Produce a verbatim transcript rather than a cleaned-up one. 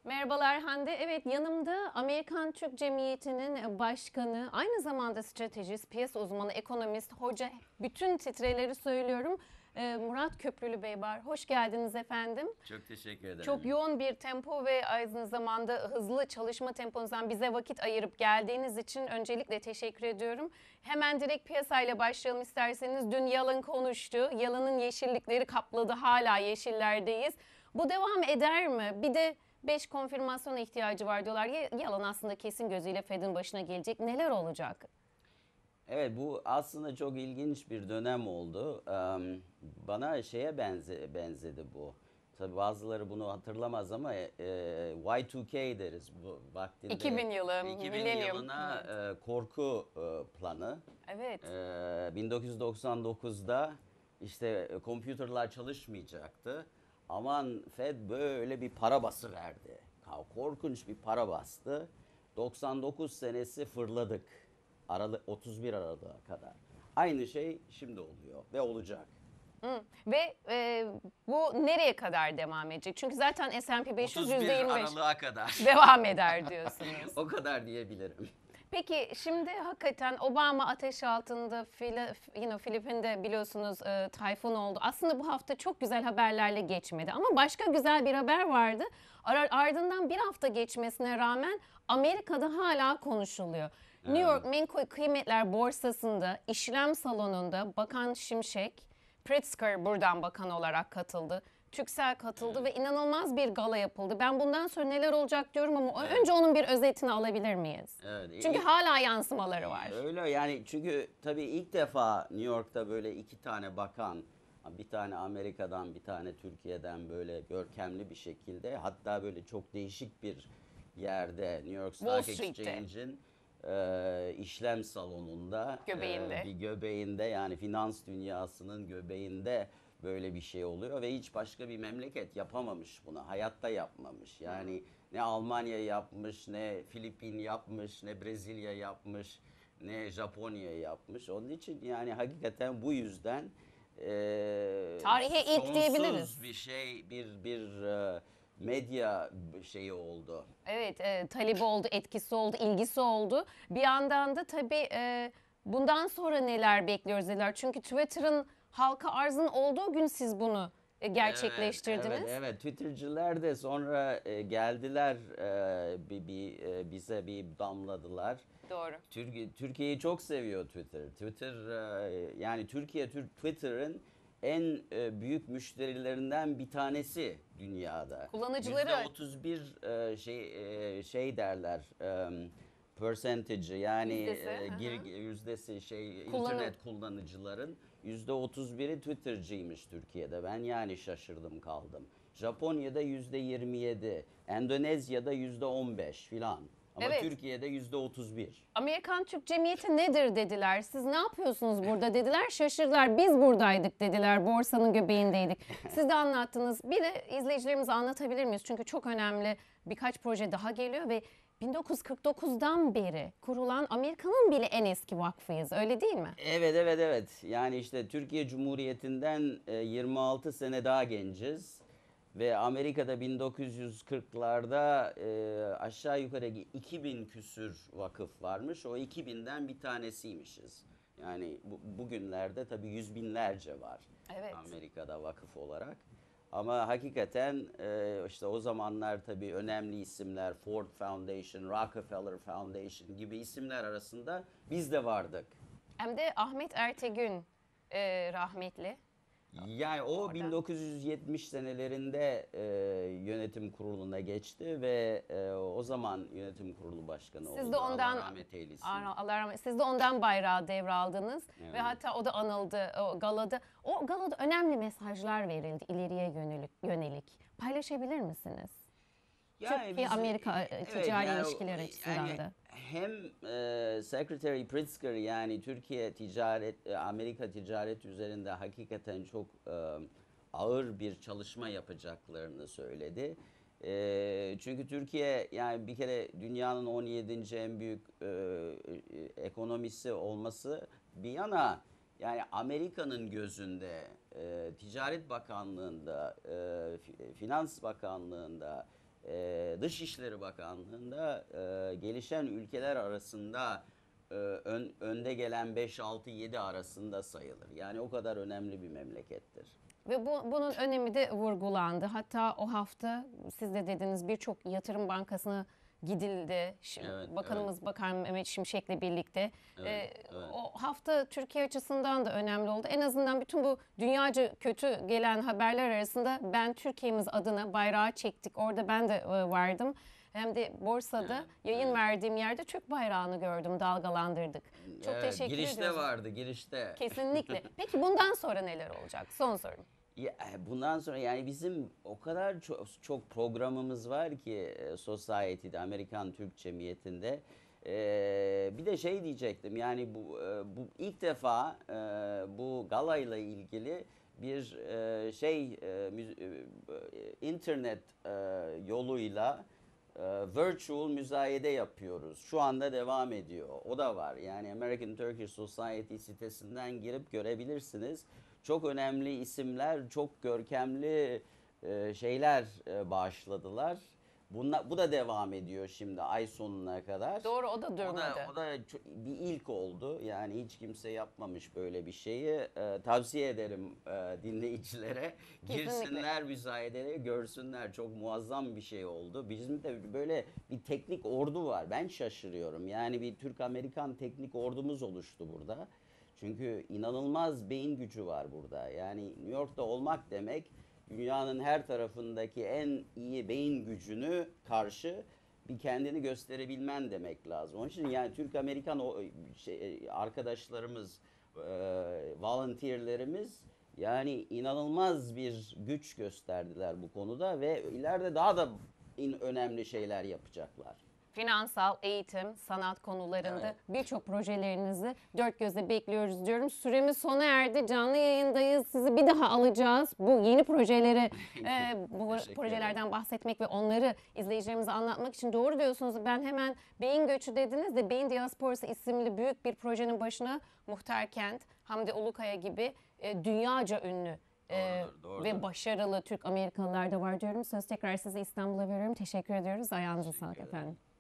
Merhabalar Hande. Evet, yanımda Amerikan Türk Cemiyeti'nin başkanı, aynı zamanda stratejist, piyasa uzmanı, ekonomist, hoca, bütün titreleri söylüyorum. Ee, Murat Köprülü Bey var. Hoş geldiniz efendim. Çok teşekkür ederim. Çok yoğun bir tempo ve aynı zamanda hızlı çalışma temponuzdan bize vakit ayırıp geldiğiniz için öncelikle teşekkür ediyorum. Hemen direkt piyasayla başlayalım isterseniz. Dün Yalın konuştu. Yalın'ın yeşillikleri kapladı. Hala yeşillerdeyiz. Bu devam eder mi? Bir de beş konfirmasyona ihtiyacı var diyorlar. Yalan aslında kesin gözüyle Fed'in başına gelecek. Neler olacak? Evet, bu aslında çok ilginç bir dönem oldu. Em, Bana şeye benze, benzedi bu. Tabii bazıları bunu hatırlamaz ama e, Y iki K deriz bu vaktinde. iki bin yılı, iki bin milenyum. yılına Evet. e, korku e, planı. Evet. E, bin dokuz yüz doksan dokuzda işte e, kompüterler çalışmayacaktı. Aman Fed böyle bir para basıverdi. Ha, korkunç bir para bastı. doksan dokuz senesi fırladık. Aralık otuz bir Aralık'a kadar. Aynı şey şimdi oluyor ve olacak. Hı. Ve e, bu nereye kadar devam edecek? Çünkü zaten S and P beş yüz yüzde otuz bir yirmi beş Aralık'a kadar. devam eder diyorsunuz. O kadar diyebilirim. Peki şimdi hakikaten Obama ateş altında, Fili, you know, Filipin'de biliyorsunuz e, tayfun oldu. Aslında bu hafta çok güzel haberlerle geçmedi ama başka güzel bir haber vardı. Ar- ardından bir hafta geçmesine rağmen Amerika'da hala konuşuluyor. New York Menkul Kıymetler Borsası'nda işlem salonunda Bakan Şimşek, Pritzker buradan bakan olarak katıldı. Türksel katıldı ve inanılmaz bir gala yapıldı. Ben bundan sonra neler olacak diyorum ama önce onun bir özetini alabilir miyiz? Evet. Çünkü ilk- hala yansımaları var. Öyle yani çünkü tabii ilk defa New York'ta böyle iki tane bakan, bir tane Amerika'dan bir tane Türkiye'den böyle görkemli bir şekilde, hatta böyle çok değişik bir yerde New York Wall Stock Street'te. Exchange'in e, işlem salonunda, Göbeğinde. e, bir göbeğinde, yani finans dünyasının göbeğinde böyle bir şey oluyor ve hiç başka bir memleket yapamamış bunu. Hayatta yapmamış. Yani ne Almanya yapmış, ne Filipin yapmış, ne Brezilya yapmış, ne Japonya yapmış. Onun için yani hakikaten bu yüzden e, Tarihe ilk sonsuz diyebiliriz. bir şey, bir bir e, medya şeyi oldu. Evet, e, talebi oldu, etkisi oldu, ilgisi oldu. Bir yandan da tabii e, bundan sonra neler bekliyoruz dediler. Çünkü Twitter'ın halka arzın olduğu gün siz bunu e, gerçekleştirdiniz. Evet, evet, evet. Twitter'cılar da sonra e, geldiler, e, bir, bir, e, bize bir damladılar. Doğru. Türkiye Türkiye'yi çok seviyor Twitter. Twitter e, yani Türkiye Twitter'ın en e, büyük müşterilerinden bir tanesi dünyada. Kullanıcıları- yüzde otuz bir e, şey e, şey derler. E, percentage'ı yani Yüzdesi, e, hı hı. gir, yüzdesi şey Kullanım. internet kullanıcıların yüzde otuz biri Twitter'cıymış Türkiye'de. Ben yani şaşırdım kaldım. Japonya'da yüzde yirmi yedi, Endonezya'da yüzde on beş filan. Ama Evet. Türkiye'de yüzde otuz bir. Amerikan Türk Cemiyeti nedir dediler. Siz ne yapıyorsunuz burada dediler. Şaşırdılar. Biz buradaydık dediler. Borsanın göbeğindeydik. Siz de anlattınız. Bir de izleyicilerimize anlatabilir miyiz? Çünkü çok önemli birkaç proje daha geliyor ve bin dokuz yüz kırk dokuzdan beri kurulan Amerika'nın bile en eski vakfıyız. Öyle değil mi? Evet, evet, evet. Yani işte Türkiye Cumhuriyeti'nden e, yirmi altı sene daha genciz. Ve Amerika'da bin dokuz yüz kırklarda e, aşağı yukarı iki bin küsür vakıf varmış. O iki binden bir tanesiymişiz. Yani bu, bugünlerde tabii yüz binlerce var Evet. Amerika'da vakıf olarak. Ama hakikaten e, işte o zamanlar tabii önemli isimler, Ford Foundation, Rockefeller Foundation gibi isimler arasında biz de vardık. Hem de Ahmet Ertegün e, rahmetli. Yani o Orada. bin dokuz yüz yetmiş senelerinde e, yönetim kuruluna geçti ve e, o zaman yönetim kurulu başkanı Siz oldu. de ondan Allah rahmet eylesin. Allah Allah rahmet. Siz de ondan bayrağı devraldınız Evet. ve hatta o da anıldı o galada. O galada önemli mesajlar verildi ileriye yönelik. yönelik. Paylaşabilir misiniz? Yani Türkiye biz- Amerika e, ticari yani o- ilişkileri açısından yani da. hem e, Secretary Pritzker yani Türkiye ticaret e, Amerika ticaret üzerinde hakikaten çok e, ağır bir çalışma yapacaklarını söyledi. E, çünkü Türkiye yani bir kere dünyanın on yedinci en büyük e, e, ekonomisi olması bir yana, yani Amerika'nın gözünde e, Ticaret Bakanlığı'nda, e, Finans Bakanlığı'nda e, Dışişleri Bakanlığı'nda e, gelişen ülkeler arasında e, ön- önde gelen beş altı yedi arasında sayılır. Yani o kadar önemli bir memlekettir. Ve bu, bunun önemi de vurgulandı. Hatta o hafta siz de dediniz birçok yatırım bankasına gidildi. Şimdi Evet, Bakanımız Bakan Mehmet Şimşek'le birlikte. Evet, Ee, evet. O hafta Türkiye açısından da önemli oldu. En azından bütün bu dünyaca kötü gelen haberler arasında ben Türkiye'miz adına bayrağı çektik. Orada ben de e, vardım. Hem de borsada Evet, yayın evet. verdiğim yerde Türk bayrağını gördüm, dalgalandırdık. Çok Evet, teşekkür girişte ediyoruz. vardı, girişte. Kesinlikle. Peki bundan sonra neler olacak? Son sorum. Ya, bundan sonra yani bizim o kadar çok, çok programımız var ki e, Society'de, Amerikan Türk Cemiyeti'nde. E, bir de şey diyecektim yani bu, e, bu ilk defa e, bu galayla ilgili bir e, şey e, müz- e, internet e, yoluyla e, virtual müzayede yapıyoruz. Şu anda devam ediyor. O da var. Yani American Turkish Society sitesinden girip görebilirsiniz. Çok önemli isimler, çok görkemli e, şeyler e, bağışladılar. Bunla, bu da devam ediyor şimdi ay sonuna kadar. Doğru, o da O durmadı. da, o da çok- bir ilk oldu. Yani hiç kimse yapmamış böyle bir şeyi. E, tavsiye ederim e, dinleyicilere. Kesinlikle. Girsinler müzayedeye, görsünler. Çok muazzam bir şey oldu. Bizim de böyle bir teknik ordu var. Ben şaşırıyorum. Yani bir Türk-Amerikan teknik ordumuz oluştu burada. Çünkü inanılmaz beyin gücü var burada. Yani New York'ta olmak demek dünyanın her tarafındaki en iyi beyin gücünü karşı bir kendini gösterebilmen demek lazım. Onun için yani Türk-Amerikan o şey, arkadaşlarımız, e, volunteerlerimiz yani inanılmaz bir güç gösterdiler bu konuda ve ileride daha da in- önemli şeyler yapacaklar. Finansal, eğitim, sanat konularında Evet. birçok projelerinizi dört gözle bekliyoruz diyorum. Süremiz sona erdi. Canlı yayındayız. Sizi bir daha alacağız. Bu yeni projeleri, e, bu Teşekkür projelerden bahsetmek ve onları izleyicilerimize anlatmak için doğru diyorsunuz. Ben hemen Beyin Göçü dediniz de Beyin Diasporası isimli büyük bir projenin başına Muhtar Kent, Hamdi Ulukaya gibi e, dünyaca ünlü e, Doğrudur, doğrudur. ve başarılı Türk Amerikalılar da var diyorum. Söz tekrar size İstanbul'a veriyorum. Teşekkür ediyoruz. Ayağınıza sağlık ederim. efendim.